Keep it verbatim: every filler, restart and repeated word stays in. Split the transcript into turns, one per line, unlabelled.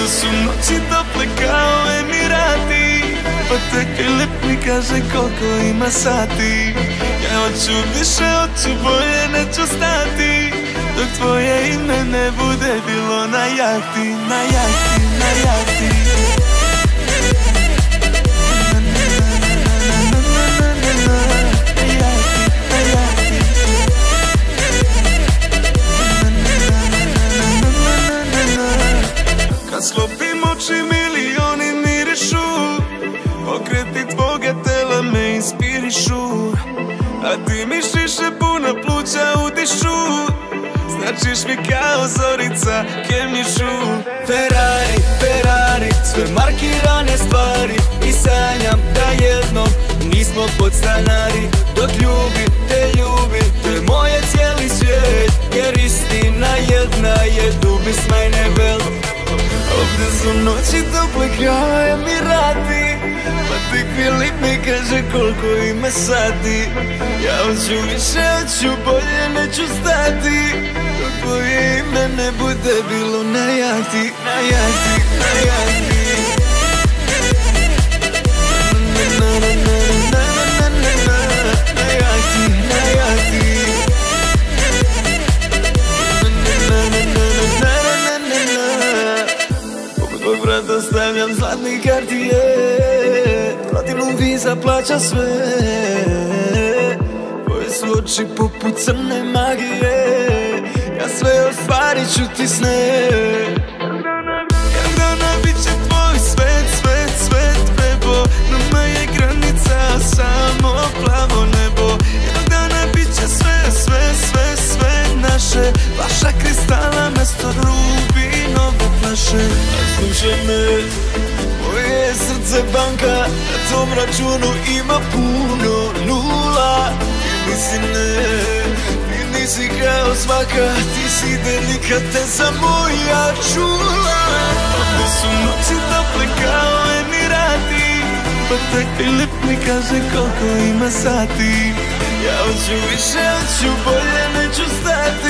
Ovdje su noći tople kao Emirati, pa tek Filip mi kaže koliko ima sati. Ja hoću više, hoću bolje, neću stati dok tvoje ime ne bude bilo na jahti, na jahti, na jahti. Kad sklopim oči milioni mirišu, pokreti tvoga tela me inspirišu, a ti mi šiše puna pluća udišu, značiš mi kao zorica kemišu. Ferrari, Ferrari, sve markirane stvari i sanjam da jednom nismo podstanari. Dok ljubim, te ljubim, to je moje cijeli svijet, jer istina jedna je dubi smajne vel. Ovdje su noći tople kao Emirati, pa tek Filip mi kaže koliko ima sati. Ja hoću više, hoću bolje, neću stati dok tvoje ime ne bude bilo na jahti, na jahti, na jahti. Na jahti, na jahti. Tvoj vrata stavljam zlatni kartije, platinom viza plaća sve. Tvoje su oči poput crne magije, ja sve ostvarit ću ti sne. Jednog dana bit će tvoj svet, svet, svet, bebo, nama je granica samo plavo nebo. Jednog dana bit će sve, sve, sve, sve naše, vaša kristala mesto rubinove flaše. A slušaj me, moje srce banka, na tom računu ima puno nula. Ti nisi ne, ti nisi kao svaka, ti si delikatesa moja čula. Ovdje su noći tople kao Emirati, pa tek Filip mi kaže koliko ima sati. Ja hoću više, hoću bolje, neću stati